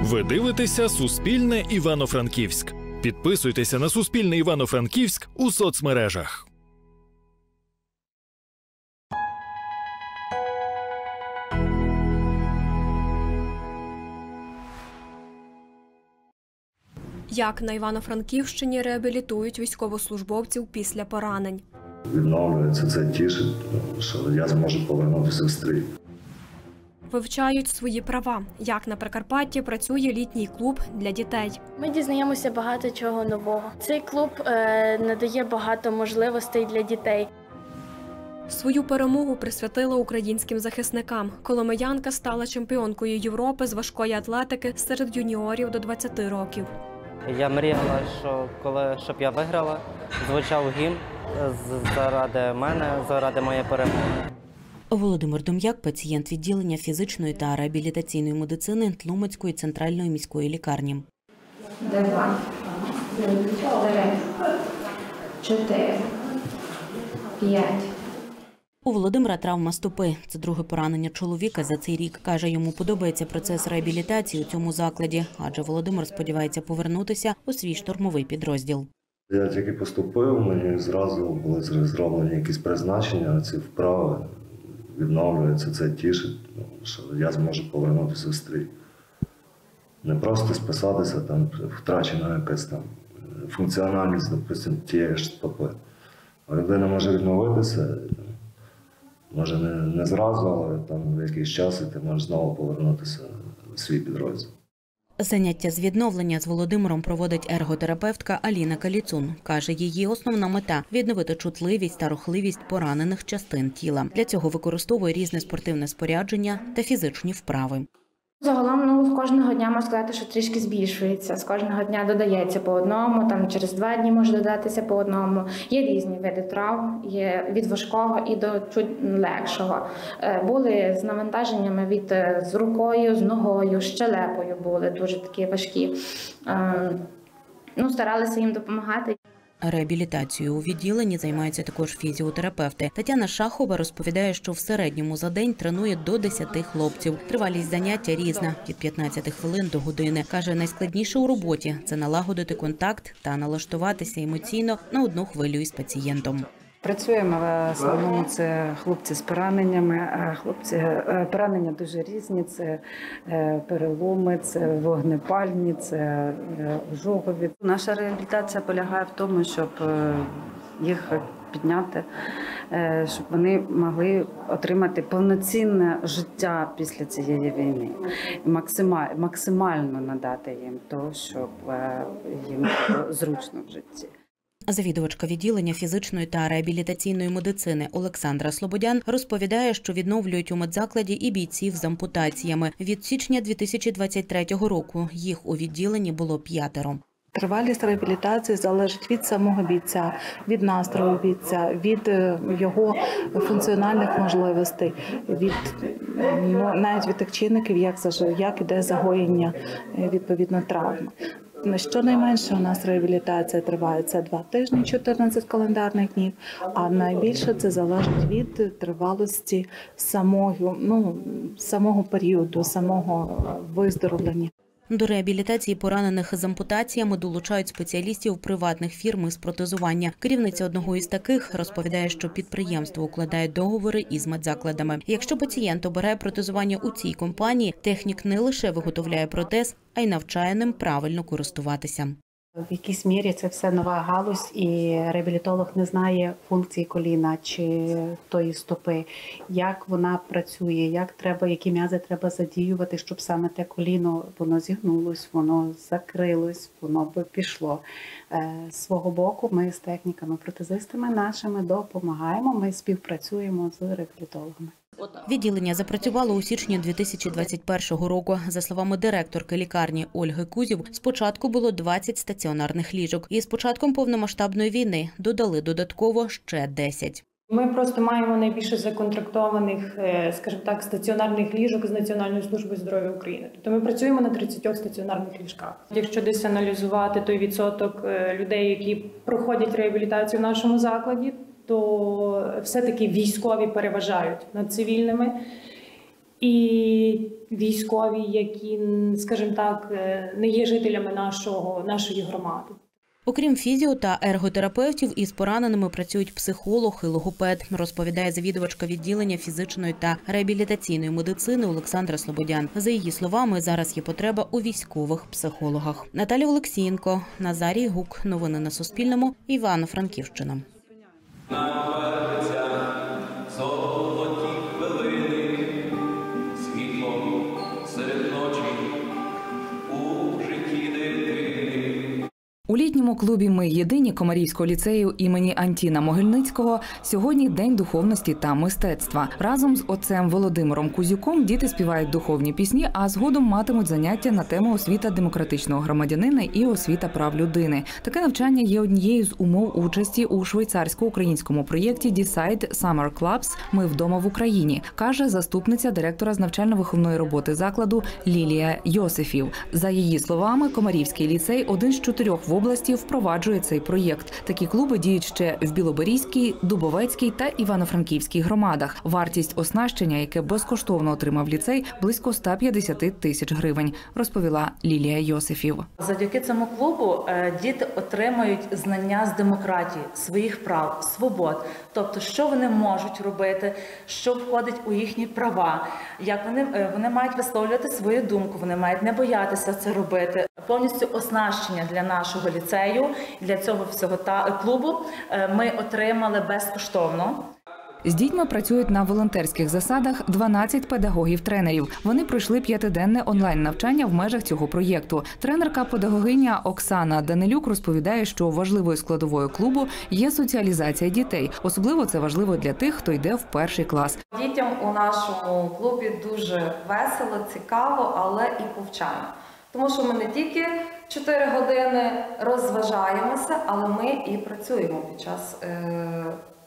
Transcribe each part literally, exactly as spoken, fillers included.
Ви дивитеся «Суспільне Івано-Франківськ». Підписуйтеся на «Суспільне Івано-Франківськ» у соцмережах. Як на Івано-Франківщині реабілітують військовослужбовців після поранень? Відновлюється, це тішить, що я зможу повернутися в стрій. Вивчають свої права. Як на Прикарпатті працює літній клуб для дітей. Ми дізнаємося багато чого нового. Цей клуб е, надає багато можливостей для дітей. Свою перемогу присвятила українським захисникам. Коломиянка стала чемпіонкою Європи з важкої атлетики серед юніорів до двадцяти років. Я мріяла, що коли, щоб я виграла, звучав гімн заради мене, заради моєї перемоги. Володимир Дом'як – пацієнт відділення фізичної та реабілітаційної медицини Тлумацької центральної міської лікарні. Два, три, чотири, п'ять. У Володимира травма стопи. Це друге поранення чоловіка за цей рік. Каже, йому подобається процес реабілітації у цьому закладі, адже Володимир сподівається повернутися у свій штурмовий підрозділ. Я тільки поступив, мені зразу були зроблені якісь призначення, ці вправи відновлюються, це тішить, що я зможу повернутися в стрій. Не просто списатися, там втрачена якась там функціональність, допустим, тієї ж стопи. А людина може відновитися, може не, не зразу, але там в якийсь час і ти можеш знову повернутися в свій підрозділ. Заняття з відновлення з Володимиром проводить ерготерапевтка Аліна Каліцун. Каже, її основна мета – відновити чутливість та рухливість поранених частин тіла. Для цього використовує різне спортивне спорядження та фізичні вправи. Загалом, ну, з кожного дня можна сказати, що трішки збільшується. З кожного дня додається по одному, там через два дні може додатися по одному. Є різні види травм, є від важкого і до чуть легшого. Були з навантаженнями від з рукою, з ногою, щелепою були дуже такі важкі. Ну, старалися їм допомагати. Реабілітацією у відділенні займаються також фізіотерапевти. Тетяна Шахова розповідає, що в середньому за день тренує до десяти хлопців. Тривалість заняття різна – від п'ятнадцяти хвилин до години. Каже, найскладніше у роботі – це налагодити контакт та налаштуватися емоційно на одну хвилю із пацієнтом. Працюємо, в основному це хлопці з пораненнями. Хлопці, поранення дуже різні, це переломи, це вогнепальні, це ожогові. Наша реабілітація полягає в тому, щоб їх підняти, щоб вони могли отримати повноцінне життя після цієї війни. Максимально надати їм того, щоб їм було зручно в житті. Завідувачка відділення фізичної та реабілітаційної медицини Олександра Слободян розповідає, що відновлюють у медзакладі і бійців з ампутаціями. Від січня дві тисячі двадцять третього року їх у відділенні було п'ятеро. Тривалість реабілітації залежить від самого бійця, від настрою бійця, від його функціональних можливостей, від, ну, навіть від тих чинників, як, як іде загоєння відповідно травми. Щонайменше у нас реабілітація триває це два тижні, чотирнадцять календарних днів, а найбільше це залежить від тривалості самого, ну, самого періоду, самого виздоровлення. До реабілітації поранених з ампутаціями долучають спеціалістів приватних фірм із протезування. Керівниця одного із таких розповідає, що підприємство укладає договори із медзакладами. Якщо пацієнт обирає протезування у цій компанії, технік не лише виготовляє протез, а й навчає ним правильно користуватися. В якійсь мірі це все нова галузь, і реабілітолог не знає функції коліна чи тої стопи, як вона працює, як треба, які м'язи треба задіювати, щоб саме те коліно воно зігнулось, воно закрилось, воно би пішло. З свого боку ми з техніками-протезистами нашими допомагаємо, ми співпрацюємо з реабілітологами. Відділення запрацювало у січні дві тисячі двадцять першого року. За словами директорки лікарні Ольги Кузів, спочатку було двадцять стаціонарних ліжок. І з початком повномасштабної війни додали додатково ще десять. Ми просто маємо найбільше законтрактованих, скажімо так, стаціонарних ліжок з Національною службою здоров'я України. Тобто ми працюємо на тридцятьох стаціонарних ліжках. Якщо десь аналізувати той відсоток людей, які проходять реабілітацію в нашому закладі, то все-таки військові переважають над цивільними. і військові, які, скажімо так, не є жителями нашого, нашої громади. Окрім фізіо та ерготерапевтів, із пораненими працюють психолог і логопед, розповідає завідувачка відділення фізичної та реабілітаційної медицини Олександра Слободян. За її словами, зараз є потреба у військових психологах. Наталія Олексієнко, Назарій Гук. Новини на Суспільному. Івано-Франківщина. У літньому клубі «Ми єдині» Комарівського ліцею імені Антіна Могильницького сьогодні День духовності та мистецтва. Разом з отцем Володимиром Кузюком діти співають духовні пісні, а згодом матимуть заняття на тему освіта демократичного громадянина і освіта прав людини. Таке навчання є однією з умов участі у швейцарсько-українському проєкті Decide Summer Clubs «Ми вдома в Україні», каже заступниця директора з навчально-виховної роботи закладу Лілія Йосифів. За її словами, Комарівський ліцей – один з чотирьох в області впроваджує цей проєкт. Такі клуби діють ще в Білоберізькій, Дубовецькій та Івано-Франківській громадах. Вартість оснащення, яке безкоштовно отримав ліцей, близько ста п'ятдесяти тисяч гривень, розповіла Лілія Йосифів. Завдяки цьому клубу діти отримають знання з демократії, своїх прав, свобод. Тобто, що вони можуть робити, що входить у їхні права, як вони, вони мають висловлювати свою думку, вони мають не боятися це робити. Повністю оснащення для нашого ліцею, для цього всього та клубу ми отримали безкоштовно. З дітьми працюють на волонтерських засадах дванадцять педагогів-тренерів. Вони пройшли п'ятиденне онлайн-навчання в межах цього проєкту. Тренерка-педагогиня Оксана Данилюк розповідає, що важливою складовою клубу є соціалізація дітей. Особливо це важливо для тих, хто йде в перший клас. Дітям у нашому клубі дуже весело, цікаво, але і повчально. Тому що ми не тільки чотири години розважаємося, але ми і працюємо під час е,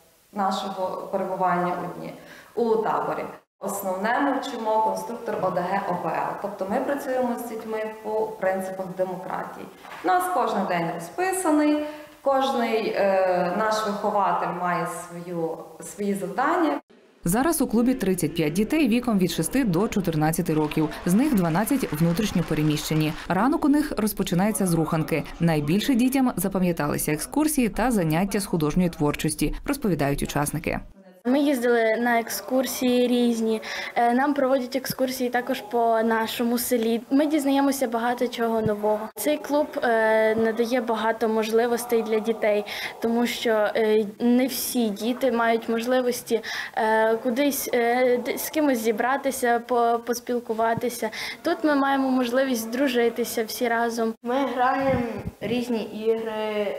нашого перебування у дні, у таборі. Основне ми вчимо конструктор О Д Г О П Л. Тобто ми працюємо з дітьми по принципах демократії. У нас кожен день розписаний, кожен е, наш вихователь має свою, свої завдання. Зараз у клубі тридцять п'ять дітей віком від шести до чотирнадцяти років. З них дванадцять внутрішньо переміщені. Ранок у них розпочинається з руханки. Найбільше дітям запам'яталися екскурсії та заняття з художньої творчості, розповідають учасники. Ми їздили на екскурсії різні, нам проводять екскурсії також по нашому селі. Ми дізнаємося багато чого нового. Цей клуб надає багато можливостей для дітей, тому що не всі діти мають можливості кудись з кимось зібратися, поспілкуватися. Тут ми маємо можливість здружитися всі разом. Ми граємо різні ігри,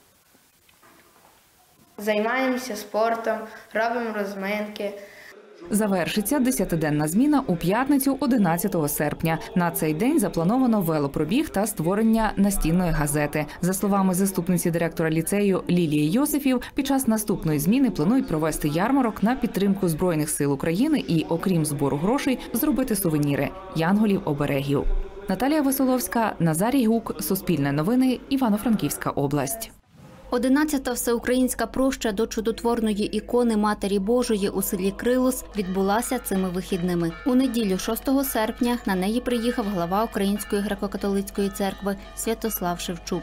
займаємося спортом, робимо розминки. Завершиться десятиденна зміна у п'ятницю одинадцятого серпня. На цей день заплановано велопробіг та створення настінної газети. За словами заступниці директора ліцею Лілії Йосифів, під час наступної зміни планують провести ярмарок на підтримку Збройних сил України і, окрім збору грошей, зробити сувеніри – янголів-оберегів. Наталія Веселовська, Назарій Гук, Суспільне новини, Івано-Франківська область. одинадцята всеукраїнська проща до чудотворної ікони Матері Божої у селі Крилос відбулася цими вихідними. У неділю шостого серпня на неї приїхав глава Української греко-католицької церкви Святослав Шевчук.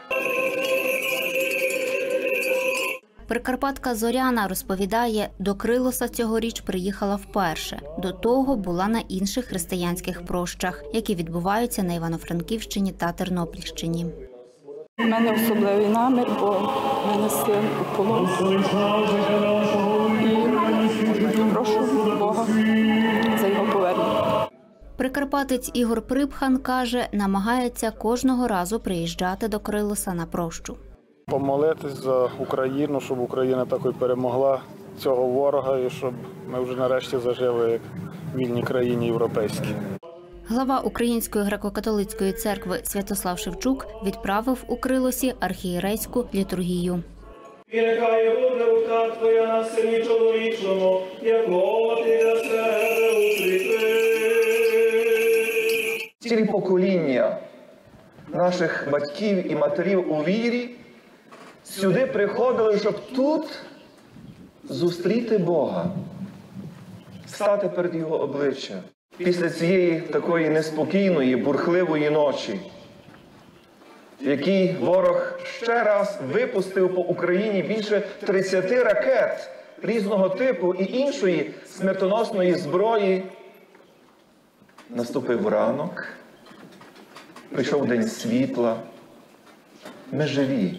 Прикарпатка Зоряна розповідає, до Крилоса цьогоріч приїхала вперше. До того була на інших християнських прощах, які відбуваються на Івано-Франківщині та Тернопільщині. У мене особливий намір, бо в мене син у полоні. І прошу Бога за його повернення. Прикарпатець Ігор Припхан каже, намагається кожного разу приїжджати до Крилоса на прощу. Помолитись за Україну, щоб Україна також перемогла цього ворога і щоб ми вже нарешті зажили як в вільній країні європейській. Глава Української греко-католицької церкви Святослав Шевчук відправив у Крилосі архієрейську літургію. І нехай буде рука твоя на сині чоловічому, якого ти для себе укріпив. Цілі покоління наших батьків і матерів у вірі сюди приходили, щоб тут зустріти Бога. стати перед його обличчя. Після цієї такої неспокійної, бурхливої ночі, в якій ворог ще раз випустив по Україні більше тридцяти ракет різного типу і іншої смертоносної зброї, наступив ранок, прийшов день світла. Ми живі,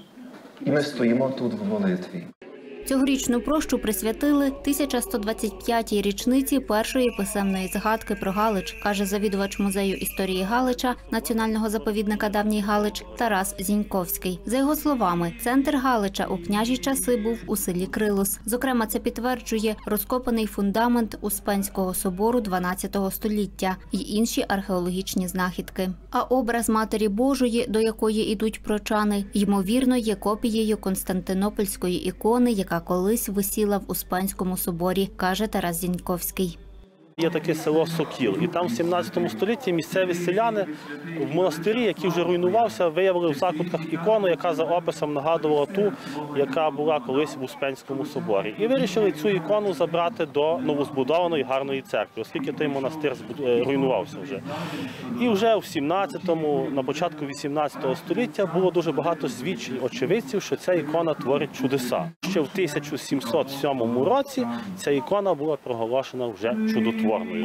і ми стоїмо тут в молитві. Цьогорічну прощу присвятили тисяча сто двадцять п'ятій річниці першої писемної згадки про Галич, каже завідувач музею історії Галича, національного заповідника Давній Галич Тарас Зіньковський. За його словами, центр Галича у княжі часи був у селі Крилус. Зокрема, це підтверджує розкопаний фундамент Успенського собору дванадцятого століття й інші археологічні знахідки. А образ Матері Божої, до якої ідуть прочани, ймовірно, є копією Константинопольської ікони, яка колись висіла в Успенському соборі, каже Тарас Зіньковський. Є таке село Сокіл, і там в сімнадцятому столітті місцеві селяни в монастирі, який вже руйнувався, виявили в закутках ікону, яка за описом нагадувала ту, яка була колись в Успенському соборі. І вирішили цю ікону забрати до новозбудованої гарної церкви, оскільки той монастир руйнувався вже. І вже в сімнадцятому, на початку вісімнадцятого століття було дуже багато свідчень очевидців, що ця ікона творить чудеса. Ще в тисяча сімсот сьомому році ця ікона була проголошена вже чудотворною.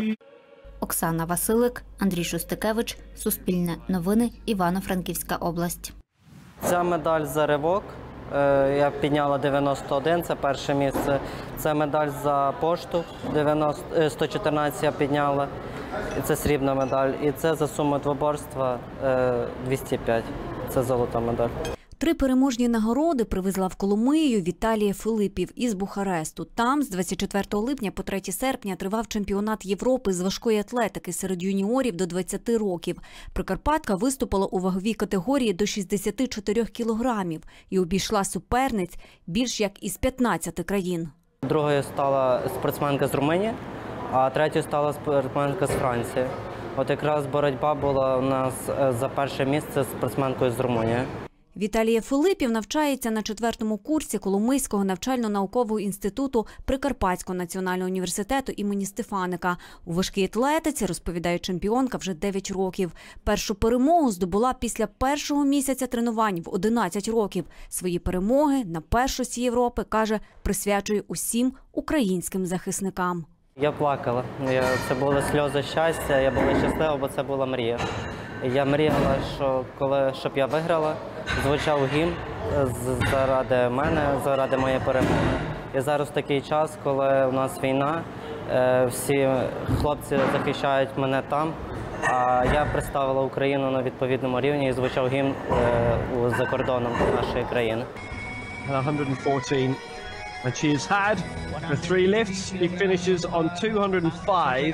Оксана Василик, Андрій Шустикевич, Суспільне новини, Івано-Франківська область. Ця медаль за ривок. Я підняла дев'яносто один, це перше місце. Це медаль за поштовх, сто чотирнадцять я підняла, це срібна медаль. І це за суму двоборства двісті п'ять, це золота медаль. Три переможні нагороди привезла в Коломию Віталія Филипів із Бухаресту. Там з двадцять четвертого липня по третє серпня тривав чемпіонат Європи з важкої атлетики серед юніорів до двадцяти років. Прикарпатка виступила у ваговій категорії до шістдесяти чотирьох кілограмів і обійшла суперниць більш як із п'ятнадцяти країн. Другою стала спортсменка з Румунії, а третьою стала спортсменка з Франції. От якраз боротьба була у нас за перше місце з спортсменкою з Румунії. Віталія Филипів навчається на четвертому курсі Коломийського навчально-наукового інституту Прикарпатського національного університету імені Стефаника. У важкій атлетиці, розповідає чемпіонка, вже дев'ять років. Першу перемогу здобула після першого місяця тренувань в одинадцять років. Свої перемоги на першості Європи, каже, присвячує усім українським захисникам. Я плакала. Я, це були сльози щастя, я була щаслива, бо це була мрія. Я мріяла, що коли, щоб я виграла, звучав гімн заради мене, заради моєї перемоги. І зараз такий час, коли у нас війна, всі хлопці захищають мене там, а я представила Україну на відповідному рівні і звучав гімн за кордоном нашої країни. сто чотирнадцять. And she has had the three lifts. He finishes on two hundred five.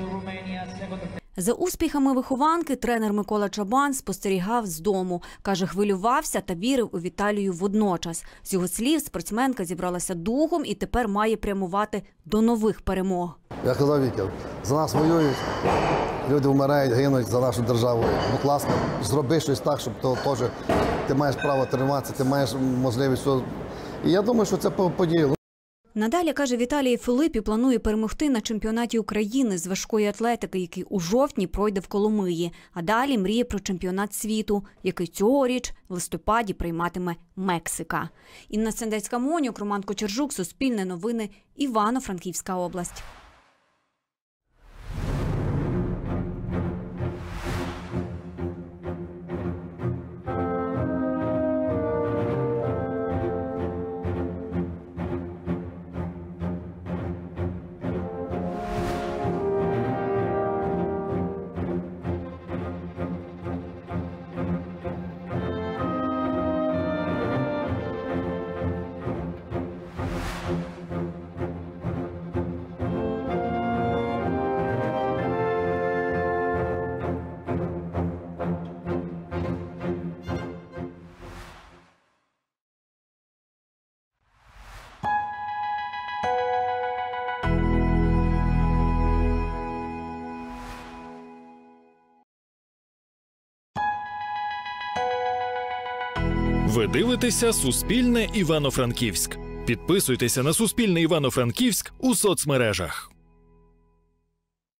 За успіхами вихованки тренер Микола Чабан спостерігав з дому. Каже, хвилювався та вірив у Віталію водночас. З його слів, спортсменка зібралася духом і тепер має прямувати до нових перемог. Я казав Вітя, за нас воюють, люди вмирають, гинуть за нашу державу. Будь ласка, зроби щось так, щоб то теж ти маєш право тренуватися, ти маєш можливість. І я думаю, що це подіяло. Надалі, каже, Віталій Филипів планує перемогти на чемпіонаті України з важкої атлетики, який у жовтні пройде в Коломиї. А далі мріє про чемпіонат світу, який цьогоріч в листопаді прийматиме Мексика. Інна Сендецька-Монюк, Роман Кочержук, Суспільне новини, Івано-Франківська область. Ви дивитеся Суспільне Івано-Франківськ. Підписуйтеся на Суспільне Івано-Франківськ у соцмережах.